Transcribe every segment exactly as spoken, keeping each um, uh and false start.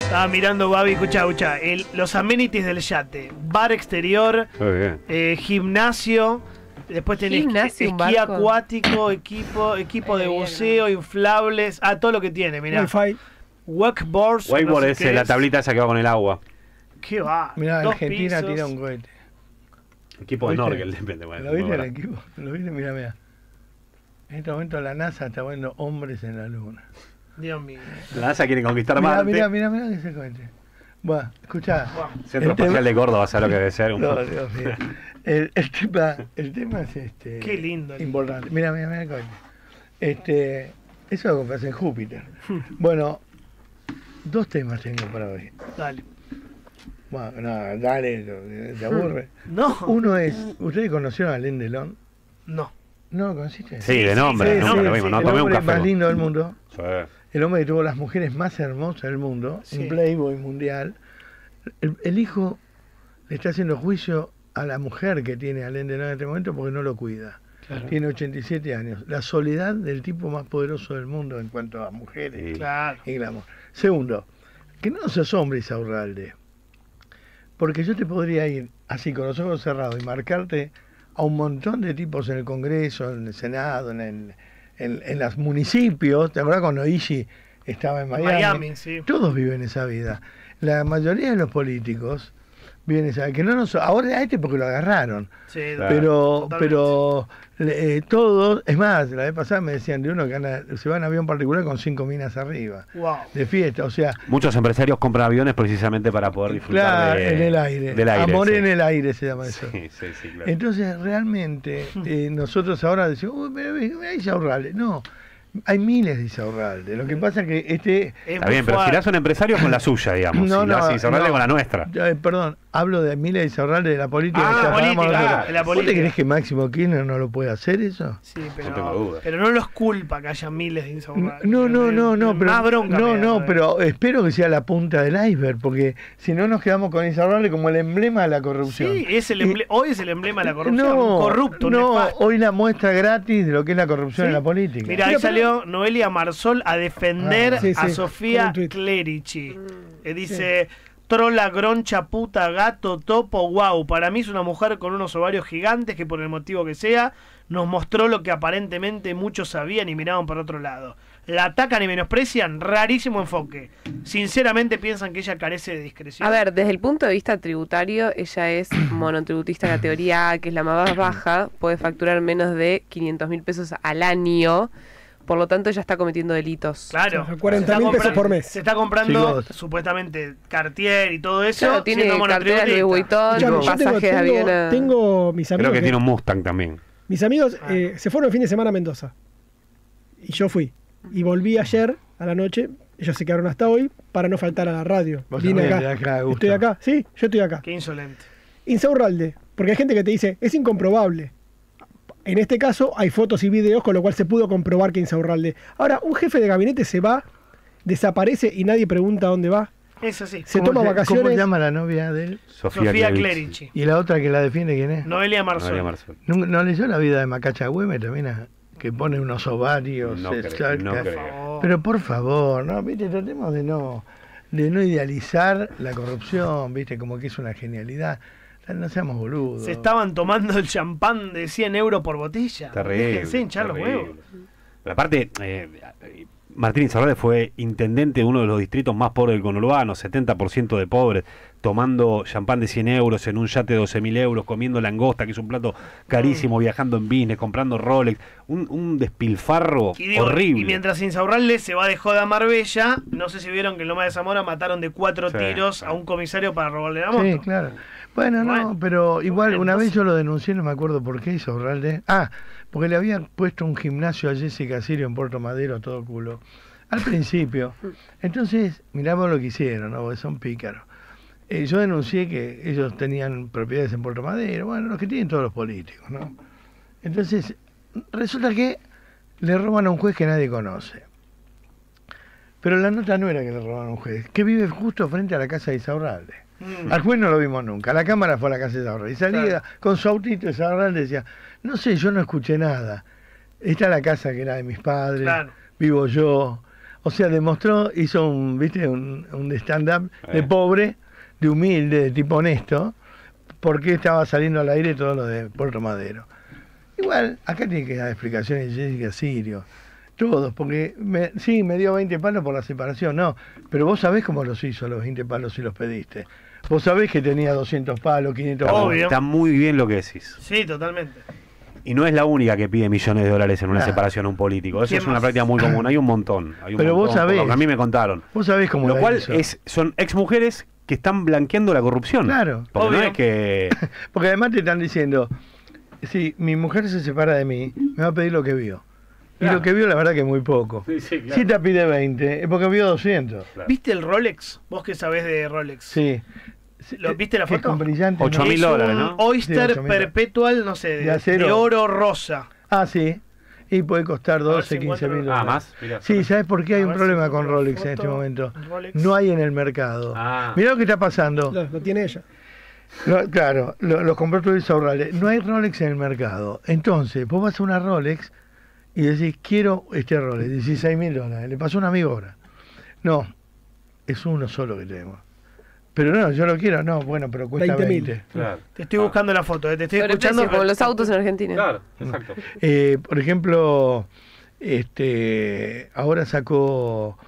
Estaba mirando, Babi, escucha, escucha. El, los amenities del yate. Bar exterior, eh, gimnasio, después tenés Gimnasio, un esquí barco. acuático, equipo, equipo Ay, de bien, buceo, inflables, ah, todo lo que tiene, mirá. Wi-Fi. Wakeboards. Wakeboard no sé es qué la tablita esa que va con el agua. ¿Qué va? Mirá, Dos Argentina pisos. tira un cohete. Equipo de ¿Viste? Norgel, depende. Bueno, ¿Lo viste bueno. el equipo? ¿Lo viste? Mirá, mirá. En este momento la NASA está poniendo hombres en la luna. Dios mío. La NASA quiere conquistar Mirá, Marte. mirá, mirá, mirá que ese cohete. Bueno, escuchá. Centro el tema- Espacial de Córdoba, ¿sabes lo que debe ser? Un- No, Dios mío. El, el, tema, el tema es este. Qué lindo. Importante. Mira, mira, mira el cohete. Este, eso lo compras en Júpiter. Bueno, dos temas tengo para hoy. Dale. Bueno, no, dale, te aburre. No. Uno es, ¿ustedes conocieron a Alain Delon? No. ¿No lo conociste? Sí, de nombre, sí, de nombre, sí, lo mismo. sí, No el tomé un hombre café. más vos. lindo del mundo. Sí. El hombre que tuvo las mujeres más hermosas del mundo, Sí. un Playboy mundial. El, el hijo le está haciendo juicio a la mujer que tiene Alain Delon en este momento porque no lo cuida. Claro. Tiene ochenta y siete años. La soledad del tipo más poderoso del mundo en cuanto a mujeres Sí. Claro. y glamour. Segundo, que no se asombre Isaurralde. Porque yo te podría ir así con los ojos cerrados y marcarte a un montón de tipos en el Congreso, en el Senado, en, el, en, en los municipios. ¿Te acuerdas cuando Ishi estaba en Miami? Miami, sí. Todos viven esa vida. La mayoría de los políticos viven esa vida. Que no nos, ahora a este porque lo agarraron. Sí, Claro. Pero, totalmente. pero eh, todos, es más, la vez pasada me decían de uno que anda, se va en avión particular con cinco minas arriba, Wow. de fiesta, o sea, Muchos empresarios compran aviones precisamente para poder disfrutar claro, de, en el aire, del aire. amor sí. en el aire se llama eso. Sí, sí, sí, claro. Entonces, realmente, eh, nosotros ahora decimos, uy, mira, mira Isaurralde. No, hay miles de Isaurralde. Lo que pasa es que este... Es Está muy bien, pero si fuerte. la hace un empresario con la suya, digamos. No, si la no, hace Isaurralde no. con la nuestra. Eh, perdón, hablo de miles de Isaurralde de la política. Ah, que ya política, hablamos nosotros. de la ¿Vos política. te crees que Máximo Kirchner no lo puede hacer eso? Sí, No tengo pero, duda. pero no los culpa que haya miles de insaurraldes. No, no, no, no, pero, Más bronca no, me da, no, ¿sabes? pero espero que sea la punta del iceberg, porque si no nos quedamos con Isaurralde como el emblema de la corrupción. Sí, es el Y- emble- hoy es el emblema de la corrupción. No, un corrupto, no, nefasto. hoy la muestra gratis de lo que es la corrupción Sí. en la política. Mira, ahí Pero- salió Noelia Marsol a defender Ah, sí, a sí, Sofía con un tuit. Clerici. Que dice, trola, groncha, puta, gato, topo, wow. Para mí es una mujer con unos ovarios gigantes que por el motivo que sea, nos mostró lo que aparentemente muchos sabían y miraban por otro lado. La atacan y menosprecian, rarísimo enfoque. Sinceramente piensan que ella carece de discreción. A ver, desde el punto de vista tributario, ella es monotributista categoría A, que es la más baja, puede facturar menos de quinientos mil pesos al año, por lo tanto ella está cometiendo delitos. Claro. O sea, cuarenta Se está mil pesos comprando- por mes. Se está comprando Chicos. supuestamente Cartier y todo eso. Claro, tiene siendo cartera de monotributista. Vuitton, Escuchame, yo tengo, pasajes de tengo- avión a- tengo mis amigos. Creo que que- tiene un Mustang también. Mis amigos Ah. eh, se fueron el fin de semana a Mendoza. Y yo fui. Y volví ayer a la noche. Ellos se quedaron hasta hoy para no faltar a la radio. Vos Vine también, acá. de acá, Gusto. Estoy acá. Sí, yo estoy acá. Qué insolente. Insaurralde. Porque hay gente que te dice, es incomprobable. En este caso hay fotos y videos con lo cual se pudo comprobar que Insaurralde. Ahora, un jefe de gabinete se va, desaparece y nadie pregunta dónde va. Es así. Se ¿Cómo toma se- vacaciones. ¿Cómo se llama la novia de él? Sofía, Sofía Clerici. Clerici. ¿Y la otra que la defiende quién es? Noelia Marsol. Noelia Marsol. ¿No, no leyó la vida de Macacha Güemes también? a- Que pone unos ovarios. No se creo, saca- no Por creo. favor. Pero por favor, no, viste, tratemos de no, de no idealizar la corrupción, viste, como que es una genialidad. No seamos boludos. Se estaban tomando el champán de cien euros por botella. Terrible. Déjense hinchar los terrible. huevos. Pero aparte, eh, Martín Insaurralde fue intendente de uno de los distritos más pobres del conurbano, setenta por ciento de pobres, tomando champán de cien euros en un yate de doce mil euros, comiendo langosta, que es un plato carísimo, viajando en business, comprando Rolex. Un, un despilfarro Y, digo, horrible. y mientras Insaurralde se va de joda a Marbella, no sé si vieron que en Loma de Zamora mataron de cuatro Sí, tiros sí. a un comisario para robarle la moto. Sí, claro. Bueno, Bueno. no, pero igual una Entonces- vez yo lo denuncié, no me acuerdo por qué hizo Urralde. Ah, porque le habían puesto un gimnasio a Jessica Sirio en Puerto Madero, todo culo. Al principio. Entonces, mirá vos lo que hicieron, ¿no? Porque son pícaros. Eh, yo denuncié que ellos tenían propiedades en Puerto Madero, bueno, los que tienen todos los políticos, ¿no? Entonces, resulta que le roban a un juez que nadie conoce. Pero la nota no era que le robaron a un juez, que vive justo frente a la casa de Isaurralde. Mm. Al juez no lo vimos nunca, la cámara fue a la casa de Isaurralde. Y salía Claro. con su autito, Isaurralde decía, no sé, yo no escuché nada. Esta es la casa que era de mis padres, Claro. vivo yo. O sea, demostró, hizo un, viste, un, un stand-up de Eh. pobre, de humilde, de tipo honesto, porque estaba saliendo al aire todo lo de Puerto Madero. Igual, acá tiene que dar explicaciones Jessica Sirio, todos, porque me, sí, me dio veinte palos por la separación, no, pero vos sabés cómo los hizo los veinte palos si los pediste. Vos sabés que tenía doscientos palos, quinientos palos. Obvio. Está muy bien lo que decís. Sí, totalmente. Y no es la única que pide millones de dólares en una Ah. separación a un político. Eso ¿Quién es una más? práctica muy común. Hay un montón. Hay un Pero vos montón, por sabés. lo que a mí me contaron. Vos sabés cómo Lo la cual hizo. es, son ex mujeres que están blanqueando la corrupción. Claro. Porque no Obvio. es que. Porque además te están diciendo, si mi mujer se separa de mí, me va a pedir lo que vio. Y Claro. lo que vio la verdad que es muy poco. Sí, sí, claro. Si te pide veinte, es porque vio doscientos. Claro. ¿Viste el Rolex? ¿Vos qué sabés de Rolex? Sí. ¿Lo viste la Que es foto? con brillante. Ocho ¿no? mil Es dólares, un ¿no? Oyster Sí, ocho mil. Perpetual, no sé, de, De acero. de oro rosa. Ah, sí. Y puede costar ver doce, si quince mil encuentro- Ah, dólares. más. Mirá. Sí, ¿sabes por qué hay A un ver problema si con encuentro Rolex en foto. este momento? Rolex. No hay en el mercado. Ah. Mirá lo que está pasando. Lo, lo tiene ella. No, claro, lo- los compró tú Urrales. No hay Rolex en el mercado. Entonces, vos vas a una Rolex y decís, quiero este Rolex, dieciséis mil dólares. Le pasó a un amigo ahora. No, es uno solo que tenemos. Pero no, yo lo quiero, no, bueno, pero cuesta veinte mil. veinte. Claro. Te estoy buscando la foto, eh, te estoy Sobreprecio, escuchando. como pero- los autos en Argentina. Claro, exacto. Eh, por ejemplo, este, ahora sacó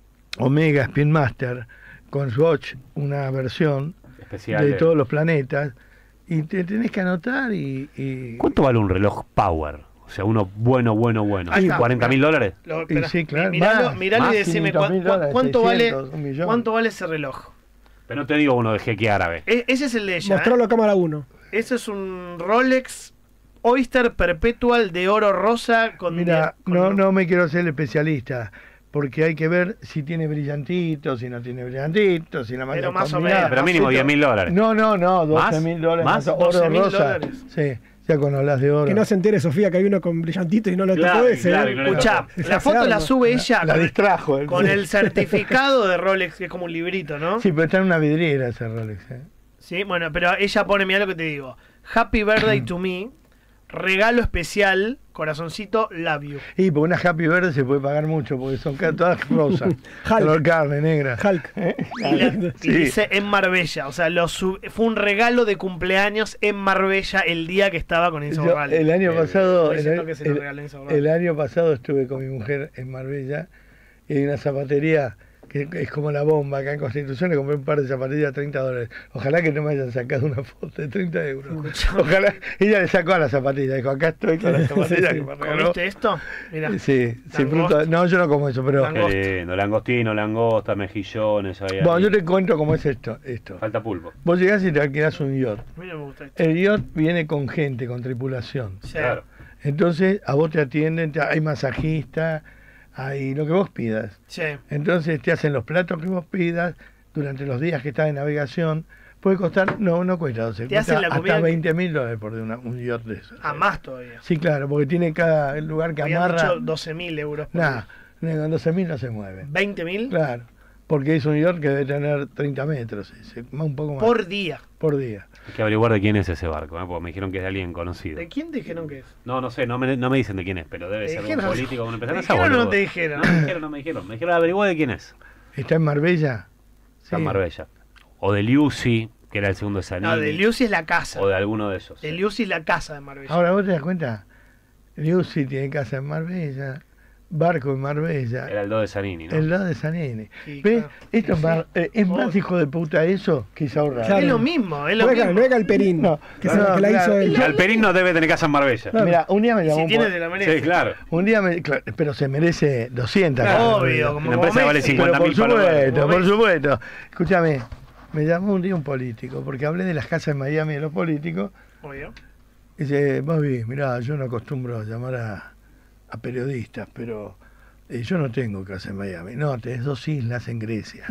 Omega Spin Master con Swatch una versión Especial. de de- todos los planetas y te tenés que anotar y... y- ¿Cuánto vale un reloj Power? O sea, uno bueno, bueno, bueno. Ahí está, ¿cuarenta mil dólares? Lo- y espera, sí, claro, mi- miralo, más, miralo más y decime quinientos cuán- mil cuán- dólares, cuánto vale seiscientos, un millón. cuánto vale ese reloj. Pero no te digo uno de jeque árabe. E- ese es el de ella. Mostralo ¿eh? a cámara uno. Ese es un Rolex Oyster Perpetual de oro rosa con Mira, con- no, no me quiero ser el especialista, porque hay que ver si tiene brillantitos, si no tiene brillantitos, si la máquina Pero es más o combinada. menos. Pero mínimo diez mil dólares. No, no, no, ¿Más? doce mil dólares ¿Más? más, oro doce mil rosa. dólares. Sí, ya cuando hablas de oro. Que no se entere Sofía que hay uno con brillantito y no lo Claro, tocó ese. claro, ¿eh? y no le Escuchá, Esa la se foto la arma. sube ella la con, distrajo. él. con el certificado de Rolex, que es como un librito, ¿no? Sí, pero está en una vidriera ese Rolex. ¿eh? Sí, bueno, pero ella pone, mira lo que te digo. Happy birthday to me. Regalo especial, corazoncito, love you. Y por una Happy Verde se puede pagar mucho, porque son ca- todas rosas. Hulk. Color carne, negra. Hulk. ¿Eh? Y, la- y Sí. dice en Marbella. O sea, lo sub- fue un regalo de cumpleaños en Marbella el día que estaba con Enzo Yo, Borrales. el año Eh, pasado, estoy el, diciendo que se lo el- regalé en Sao Paulo. el año pasado estuve con mi mujer en Marbella y hay una zapatería que es como la bomba acá en Constitución. Le compré un par de zapatillas a treinta dólares. Ojalá que no me hayan sacado una foto de treinta euros. Ojalá. Ella le sacó a la zapatilla. Dijo, acá estoy con la zapatilla que me regaló. ¿Comiste esto? Mira. Sí, sin Langosta. fruta. No, yo no como eso, pero. Langosta. Qué lindo. Langostino, langosta, mejillones. Ahí, Bueno, ahí. yo te cuento cómo es esto. esto. Falta pulpo. Vos llegás y te alquilás un yacht. A mí no me gusta esto. El yacht viene con gente, con tripulación. Sí. Claro. Entonces, a vos te atienden, te- hay masajista, hay lo que vos pidas. Sí. Entonces, te hacen los platos que vos pidas durante los días que estás en navegación. Puede costar, no, no cuesta doce, Te cuesta hacen la comida hasta que- veinte mil dólares por una- un yacht de eso. A más todavía. Sí, claro, porque tiene cada lugar que Habían amarra. dicho doce mil euros. por Nah, día. con doce mil no se mueve. ¿veinte mil? Claro, porque es un yacht que debe tener treinta metros, ese, más- un poco más. Por día. por día. Hay que averiguar de quién es ese barco, ¿eh? Porque me dijeron que es de alguien conocido. ¿De quién dijeron que es? No, no sé, no me, no me dicen de quién es, pero debe ¿Te ser un dijeron? político, un ¿Te empresario. dijeron o no boludo. te dijeron? No me dijeron, no me dijeron. Me dijeron averiguar de quién es. ¿Está en Marbella? San Sí. Marbella. O de Liusi, que era el segundo de Sanini. No, de Liusi es la casa. O de alguno de esos. De sí. Liusi es la casa de Marbella. Ahora vos te das cuenta, Liusi tiene casa en Marbella, barco en Marbella, Era el dos de Sanini, ¿no? el lado de Sanini. Sí, ¿Ves? claro. Esto es, Sí, más, eh, es más Obvio. hijo de puta eso que Isaurralde. Claro. Es lo mismo, es lo No es, mismo. no es Galperín, No, que, claro, se, que la claro. hizo él. Galperín no debe tener casa en Marbella. Claro. Mira, un día me llamó Si un tiene po- de la merece. Sí, claro. un día me, claro, pero se merece doscientas. Claro, casas, obvio, ¿no? como Una empresa que vale Messi. cincuenta Pero mil por para supuesto, Como por Messi. supuesto. Escúchame, me llamó un día un político, porque hablé de las casas en Miami de los políticos. Obvio. Y dice, Bobby, mirá, yo no acostumbro a llamar a, a periodistas, pero eh, yo no tengo casa en Miami. No, tenés dos islas en Grecia.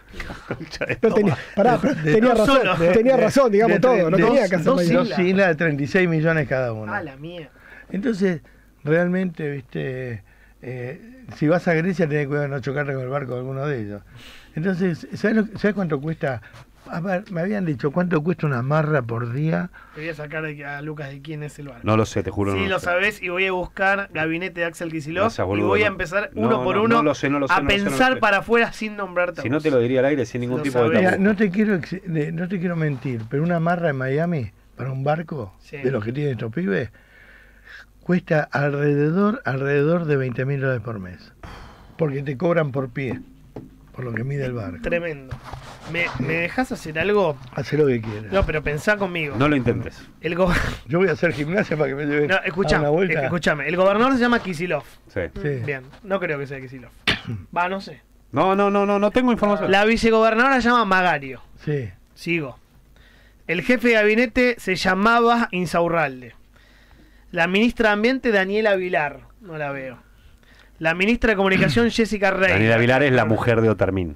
Pero tenía, pará, pero De- tenía no razón, solo. tenía razón, digamos de- todo. No de- tenía dos- casa en dos Miami. Dos islas. islas de treinta y seis millones cada una. Ah, la mía. Entonces, realmente, viste, eh, si vas a Grecia tenés cuidado de no chocarte con el barco de alguno de ellos. Entonces, ¿sabes, lo, ¿sabes cuánto cuesta? A ver, me habían dicho, ¿cuánto cuesta una marra por día? Te voy a sacar de- a Lucas de quién es el bar. No lo sé, te juro. Sí, no lo sé. sabés y voy a buscar gabinete de Axel Kicillof No seas y boludo, voy a no. empezar No, uno por no, uno no lo sé, no lo sé, a no lo sé, no lo pensar sé. para afuera sin nombrarte. a Si no vos. te lo diría al aire sin ningún Lo tipo de sabés. Mira, tabú. no te quiero ex- de- no te quiero mentir, pero una marra en Miami para un barco Sí. de los que tienen estos pibes cuesta alrededor alrededor de veinte mil dólares por mes. Porque te cobran por pie, por lo que mide el barco. Tremendo. ¿Me, ¿Me dejas hacer algo? Hace lo que quieras. No, pero pensá conmigo. No lo intentes. El go- Yo voy a hacer gimnasia para que me lleven no, a escuchame, una vuelta. eh, escuchame. El gobernador se llama Kicillof. Sí. Sí. Bien, no creo que sea Kicillof. Va, no sé. No, no, no, no, no tengo información. La vicegobernadora se llama Magario. Sí. Sigo. El jefe de gabinete se llamaba Insaurralde. La ministra de Ambiente, Daniela Vilar. No la veo. La ministra de Comunicación, Jessica Rey. Daniela Vilar es la mujer de Otermin.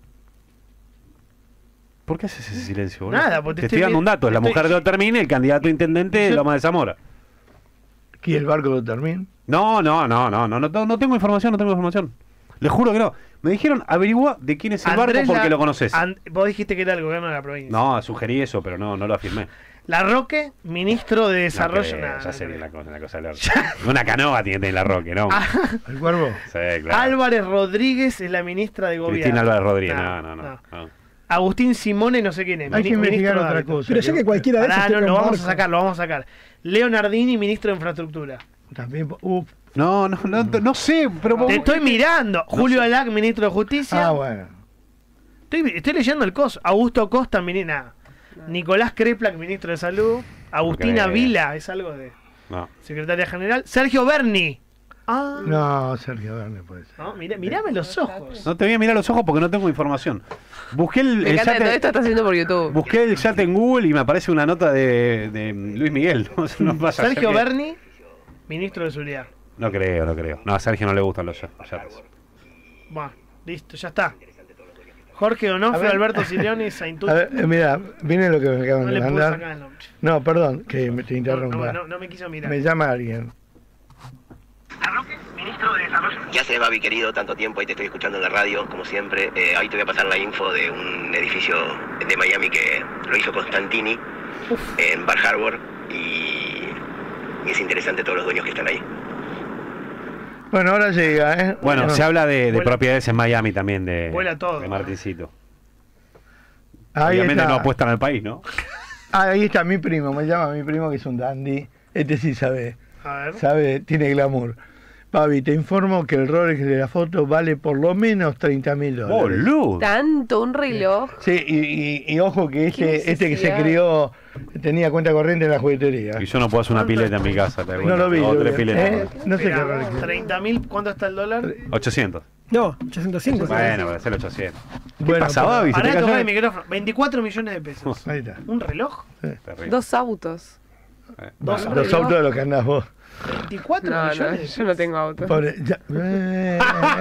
¿Por qué haces ese silencio, boludo? Nada, porque te te estoy estoy dando un dato. Es la estoy- mujer de Otermin, el candidato a intendente de Yo- Loma de Zamora. ¿Y el barco de Termín? No, no, no, no, no, no, no tengo información, no tengo información. Le juro que no. Me dijeron, averigua de quién es el Andrés barco porque La- lo conoces. An- Vos dijiste que era el gobierno de la provincia. No, sugerí eso, pero no, no lo afirmé. La Roque, ministro de Desarrollo. No creo, Nah, ya no sé creo. la cosa, la cosa del orto. Una canoa tiene que tener la Roque, ¿no? Ah, ¿El cuervo? Sí, claro. Álvarez Rodríguez es la ministra de Gobierno. Cristina Álvarez Rodríguez, Nah, no, no, no. no. no. Agustín Simone, no sé quién es. Hay que mini- investigar ministro de otra Hábitat. cosa. Pero ya que cualquiera de esos Pará, no, tiene lo un vamos a barco. sacar, lo vamos a sacar. Leonardini, ministro de Infraestructura. También, uh, No, no, no, no sé, pero Te estoy mirando. Julio Alac, ministro de Justicia. ah, bueno. Estoy, estoy leyendo el coso. Augusto Costa, ministro. Nada. Nicolás Kreplak, ministro de Salud. Agustina creo. Vila, es algo de No. secretaria general. Sergio Berni. Ah, No, Sergio Verne puede ser. no, mira, mirame los ojos. No te voy a mirar los ojos porque no tengo información. Busqué el, Me el encanta que todo yate, esto está haciendo por YouTube. busqué el yate en Google y me aparece una nota de, de Luis Miguel. No, no vaya a ser Sergio que- Berni, ministro de Seguridad. No creo, no creo. No, a Sergio no le gustan los ya- yates. Bueno, listo, ya está. Jorge Donofrio, A ver. Alberto Silioni, Saintú. A ver, eh, mira, viene lo que me acaban No de le puedo mandar. sacar el nombre. No, perdón, que me te No, interrumpa. no, no, no me quiso mirar. Me llama alguien. ¿Qué haces, Babi, querido? Tanto tiempo, ahí te estoy escuchando en la radio, como siempre. Eh, ahí te voy a pasar la info de un edificio de Miami que lo hizo Constantini en Bar Harbor y, y es interesante todos los dueños que están ahí. Bueno, ahora llega, ¿eh? Bueno, se habla de, de Vuela- propiedades en Miami también de, Vuela todo. de Martincito. Ahí Obviamente está. no apuestan al país, ¿no? Ah, ahí está mi primo, me llama mi primo que es un dandy. Este sí sabe, A ver. sabe, tiene glamour. Pavi, te informo que el Rolex de la foto vale por lo menos treinta mil dólares. ¡Boludo! Tanto, un reloj. Sí, y, y- y ojo que ¿Qué este, este que se necesidad? crió tenía cuenta corriente en la juguetería. Y yo no puedo hacer una pileta en mi casa. te No cuento. lo vi. O lo tres vi. piletas. ¿Eh? No sé qué Esperá, Rolex es. treinta mil, ¿cuánto está el dólar? ochocientos. No, ochocientos cinco. Bueno, para hacer ochocientos. Bueno, pasa, pero- Babi? ¿Se te Pará, cayó? tomá el micrófono. veinticuatro millones de pesos. Ahí está. ¿Un reloj? Terrible. Dos autos. Eh, Dos Los relojes. autos de los que andás vos. veinticuatro No, no, millones de yo no tengo auto. Pobre- ya- eh,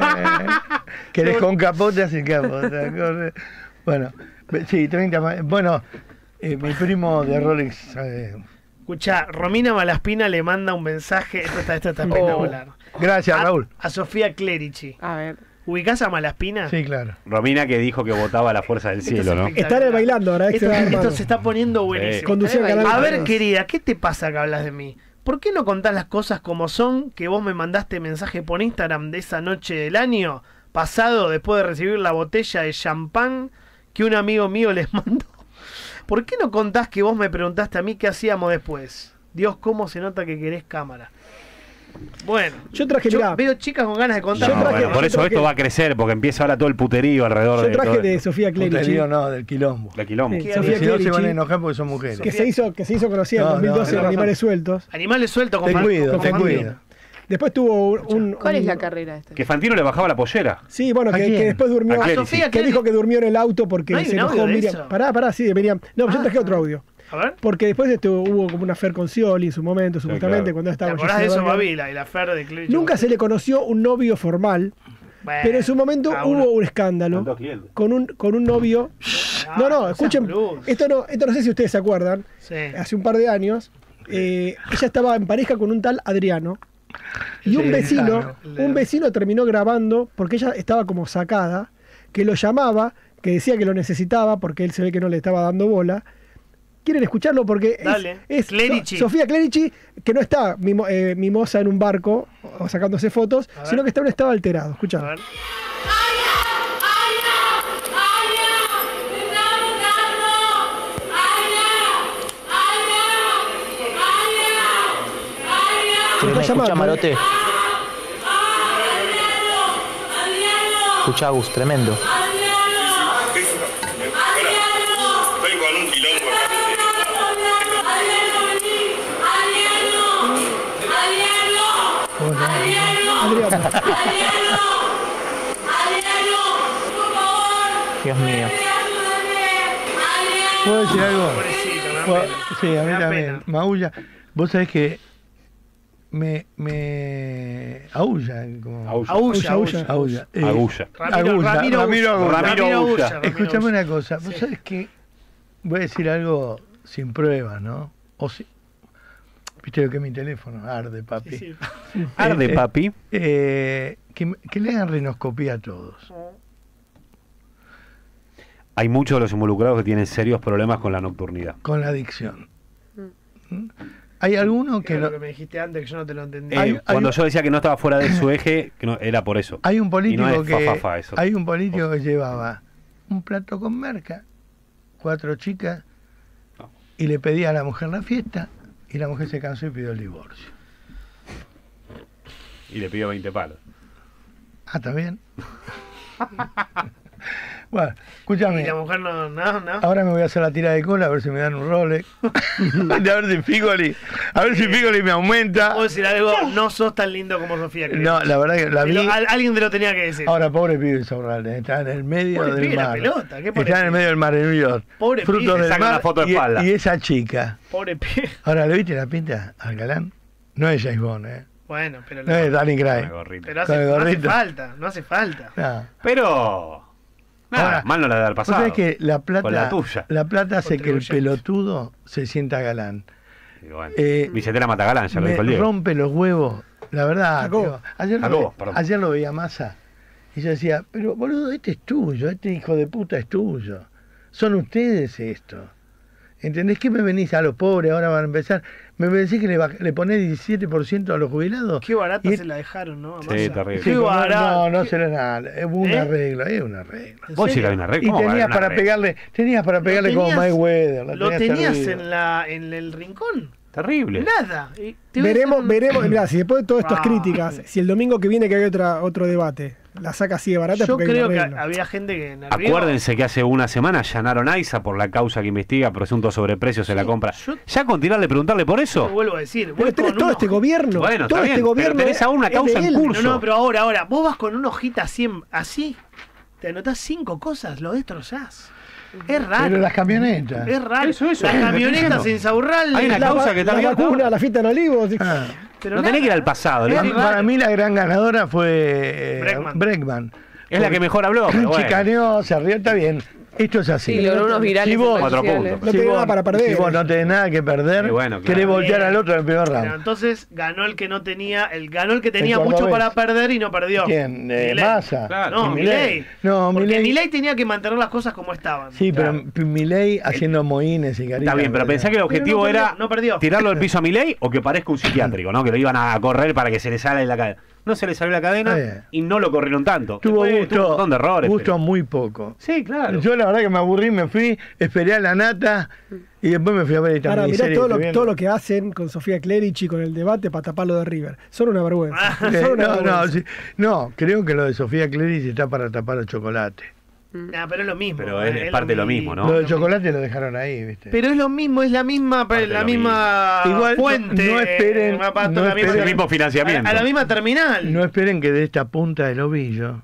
¿Querés con capote? Sin capote. corre. Bueno, ve- sí, treinta más. Bueno, eh, mi primo de Rolex. eh, Escuchá, Romina Malaspina le manda un mensaje. Esto está, esto está espectacular. gracias, A- Raúl. A Sofía Clerici. A ver. ¿Ubicás a Malaspina? Sí, claro. Romina que dijo que votaba a la fuerza del Esto cielo, es ¿no? espectacular. Están bailando ahora, Esto, extra, esto hermano. se está poniendo buenísimo. Conducía el canal. A ver, Carlos. querida, ¿qué te pasa que hablas de mí? ¿Por qué no contás las cosas como son que vos me mandaste mensaje por Instagram de esa noche del año pasado después de recibir la botella de champán que un amigo mío les mandó? ¿Por qué no contás que vos me preguntaste a mí qué hacíamos después? Dios, cómo se nota que querés cámara. Bueno, Yo traje, yo mirá, veo chicas con ganas de contar. Yo No, traje- bueno, por yo eso traje- esto va a crecer, porque empieza ahora todo el puterío alrededor yo de todo traje de esto. Sofía Clerici, Puterío no, del quilombo. De quilombo. Sí, ¿Qué Sofía Si no se Clerici, van a enojar porque son mujeres. que se hizo, que se hizo conocida en No, dos mil doce no, en no. Animales Sueltos. Animales sueltos con Te fan- cuido, con te Fantino. cuido. Después tuvo un... un- ¿Cuál es un- la carrera esta? Que Fantino le bajaba la pollera. Sí, bueno, ¿A que, quién? que después durmió... A A Clerici. Sofía Que dijo que durmió en el auto porque ¿No hay se un enojó audio de Miriam. eso? Pará, pará, sí, de Miriam. No, yo Ah. traje otro audio. A ver. Porque después esto, hubo como una affair con Scioli en su momento, supuestamente, claro. cuando ¿Te estaba con acordás de Jessica eso, Berger. Babila? Y la Fer de Clerici. Nunca se le conoció un novio formal, Bueno, pero en su momento cada hubo uno. un escándalo Tantos clientes. con un, con un novio. Ah, No, no, seas escuchen, boludo. esto no, esto no sé si ustedes se acuerdan, Sí. hace un par de años, eh, ella estaba en pareja con un tal Adriano. Y un Sí, vecino, claro. un vecino terminó grabando, porque ella estaba como sacada, que lo llamaba, que decía que lo necesitaba porque él se ve que no le estaba dando bola. ¿Quieren escucharlo? Porque es, Dale. es Clerici. So- Sofía Clerici, que no está mimo- eh, mimosa en un barco o sacándose fotos, A ver. sino que está en un estado alterado. A Escuchá. ver. Se ¿Me está escucha, llamando, ¿eh? Marote? Escucha, Gus, tremendo. Vengo con un quilombo acá. Adrián. Dios mío. ¿Puedo decir algo? Pobrecito, me da Bueno, pena. sí, a mí Me da también. pena. Maulla. Vos sabés que me, me aúlla. Como, Aulla. Aulla, Aulla, aulla. Aúlla. Eh, Agulla. Ramiro, Agulla, Ramiro, Ramiro Agulla. Agulla. Ramiro Agulla. Agulla, Ramiro Escuchame Agulla. una cosa. Vos Sí. sabés que voy a decir algo sin pruebas, ¿no? O si, viste lo que es mi teléfono. Arde, papi. Sí, sí. Arde, Eh, eh, papi. Eh, que, me- que le hagan rinoscopía a todos. Hay muchos de los involucrados que tienen serios problemas con la nocturnidad. Con la adicción. ¿Mm? Hay alguno ¿Qué que es no- lo que me dijiste antes que yo no te lo entendí? Eh, Hay- hay cuando un- yo decía que no estaba fuera de su eje, que no, era por eso. hay un Y político no es que fa, fa, fa, eso. hay un político que llevaba un plato con merca, cuatro chicas, No. y le pedía a la mujer la fiesta, y la mujer se cansó y pidió el divorcio. Y le pidió veinte palos. Ah, ¿está bien? Bueno, escúchame. Y la mujer no, no, no. Ahora me voy a hacer la tira de cola a ver si me dan un Rolex. a ver si Figoli, a ver si Figoli me aumenta. ¿Puedo decir algo? No sos tan lindo como Sofía Clerici. No, la verdad que la Te vi. lo- al- alguien te lo tenía que decir. Ahora, pobre pibe Saurralde, está en el medio Pobre del pibe, la mar. pelota, ¿qué pobre está en el pibe? medio del mar en New York. Pobre Frutos pibe, del saca mar una foto de y, espalda. y esa chica. Pobre pibe. Ahora, ¿le viste la pinta al galán? No es James Bond, ¿eh? Bueno, pero, No es Danny Con el Craig. gorrito. pero con hace, el no hace gorrito. falta, no hace falta. No. Pero. Nada, Ahora, mal no la de haber Vos pasado. sabés que la plata, Con la tuya. la plata hace que el Contribuyente. pelotudo se sienta galán. Y bueno, Eh, billetera Matagalán, ya lo Me dijo el Diego. rompe los huevos, la verdad. Jacobo. digo, ayer, Jacobo, lo, ve- perdón. ayer lo veía Massa y yo decía, pero boludo, este es tuyo, este hijo de puta es tuyo. Son ustedes esto. ¿Entendés que me venís a los pobres? Ahora van a empezar. Me decís que le, baj- le ponés diecisiete por ciento a los jubilados. Qué barata Y- se la dejaron, ¿no? A Sí, Massa. terrible. Qué Sí, no, barata. no, no Qué- será nada. Es un ¿Eh? arreglo, es un arreglo. ¿En Vos sí serio? que hay una regla. Y ¿Cómo va a haber tenías una para regla? pegarle, tenías para Lo pegarle como tenías- Mayweather. la Lo tenías servido. en, la, en el rincón. Terrible. Nada. Y te voy a Veremos, hacer un- veremos, mirá, si después de todas estas Ah. críticas, si el domingo que viene que hay otra, otro debate, la saca así de barata, es Yo porque hay un creo que arreglo. había gente que en el Río- Acuérdense que hace una semana allanaron a Aiza por la causa que investiga presunto sobreprecios en la compra. yo- ¿Ya con tirarle preguntarle por Te eso? vuelvo a decir. Pero voy tenés con todo un este oji- gobierno. Bueno, todo está este bien, gobierno pero tenés es- aún una es de causa en él. curso. No, no, pero ahora, ahora, vos vas con una hojita así, así, te anotás cinco cosas, lo destrozás. Es raro. Pero las camionetas. Es raro. Eso, eso, Las me camionetas estoy en Saurralde. Hay una La, causa va- que está la abierta vacuna, ahora. la fiesta en Olivos. Ah. pero No nada. tenés que ir al pasado. Es le- Para, raro. para mí la gran ganadora fue eh, Breckman. Breckman. Es la que mejor habló, pero bueno. Chicaneó, se rió, está bien. Esto es así. Sí, logró unos virales Si vos, en redes Cuatro sociales. puntos. No si tenés vos- nada para perder. si vos no tenés nada que perder, Sí, bueno, claro. querés voltear Bien. al otro en el primer Pero round. entonces ganó el que no tenía, el ganó el que tenía El mucho cordobés. para perder y no perdió. ¿Quién? Eh, Milei. Massa. Claro. No, Y Milei. No, Porque Milei. Milei tenía que mantener las cosas como estaban. Sí, Claro. pero Milei haciendo moines y caritas. Está bien, pero pensá que el objetivo no perdió, era no perdió. tirarlo del piso a Milei o que parezca un psiquiátrico, ¿no? Que lo iban a correr para que se le salga de la cadena. No se le salió la cadena Está bien. y no lo corrieron tanto. Tuvo Después gusto, tuvo un montón de errores. gusto pero- muy poco. Sí, claro. Yo la verdad que me aburrí, me fui, esperé a la nata y después me fui a ver esta Ahora, mirá miniserie todo que lo, estoy todo viendo. lo que hacen con Sofía Clerici con el debate para taparlo de River. Son una vergüenza. Ah. Eh, Son una no, no, vergüenza. sí. No, creo que lo de Sofía Clerici está para tapar el chocolate. Nah, pero es lo mismo. Pero es- eh, es parte de lo mismo, ¿no? Lo del chocolate lo dejaron ahí, ¿viste? Pero es lo mismo, es la misma, Parte de la lo misma Igual, no- fuente. no esperen- eh, va para no la misma- esperen- el mismo financiamiento. A, a la misma terminal. No esperen que de esta punta del ovillo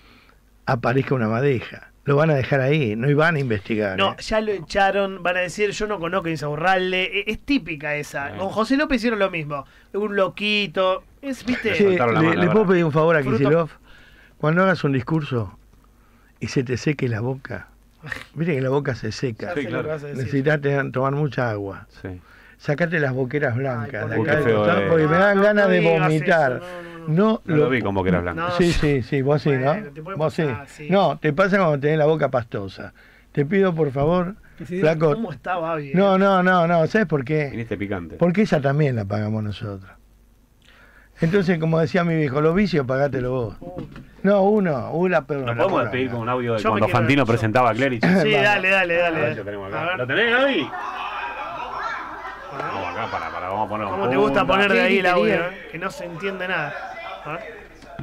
aparezca una madeja. Lo van a dejar ahí, no van a investigar. No, ¿eh? ya lo echaron, van a decir, yo no conozco a Insaurralde. E- Es típica esa. Bueno. Con José López hicieron lo mismo. Un loquito. Es, ¿viste? Che, soltaron la le, mano, le la puedo verdad. pedir un favor a Fruto- Kicillof. Cuando hagas un discurso y se te seque la boca, viste que la boca se seca. Ya sé Sí, lo claro. que vas a decir. Necesitas tener- tomar mucha agua. Sí. sacate las boqueras blancas. Ay, de por acá qué del feo, costado, eh. porque me dan No, ganas no de digas vomitar. eso, no, no, no. No, No lo vi con boqueras blancas. No, Sí, sí, sí, vos sí, Bueno, ¿no? te puede Vos sí. pasar, sí. No, te pasa cuando tenés la boca pastosa. Te pido, por favor, Que se- flaco. ¿Cómo está Babi? No, no, no, no, ¿sabes por qué? Viniste picante. Porque esa también la pagamos nosotros. Entonces, como decía mi viejo, los vicios pagátelo vos. Uh, No, uno, una pero ¿Nos la podemos poronga. despedir con un audio de Yo me cuando quiero Fantino ver, yo. presentaba a Clerici? Sí, Vamos. dale, dale, dale. A ver, dale. lo tenemos A acá. ver, ¿Lo tenés, Gaby? Vamos acá, para, para, vamos a poner ¿cómo te gusta poner de ahí el audio? gritería. eh? Que no se entiende nada. A ver.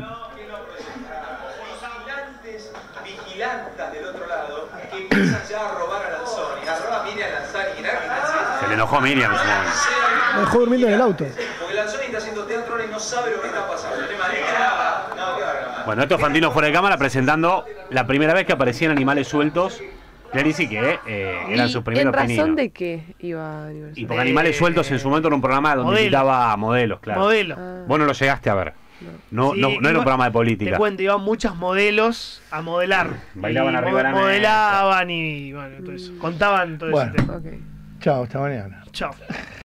Vigilantes, vigilantas del otro lado, que empiezan ya a robar a Lanzoni. Arroba Miriam Lanzani, mirá que Se le enojó Miriam en su momento. Lo dejó durmiendo en el auto. porque Lanzoni está haciendo teatro ahora y no sabe lo que está pasando. No le maneja nada. No, qué bárbaro. Bueno, esto es Fantino fuera de cámara presentando la primera vez que aparecían animales sueltos. Clerici, que eh, eran ¿Y sus primeros en razón pininos. de qué iba a Y aniversario? porque Animales Sueltos en su momento era un programa donde Modelo. invitaba modelos, claro. Modelo. Ah. Vos no lo llegaste a ver. No, Sí, no, no era iba- un programa de Te política. cuento, iban muchos modelos a modelar. Bailaban Y arriba de la mo- Modelaban y bueno, todo eso. Contaban todo Bueno. ese tema. Ok. Chao, hasta mañana. Chao.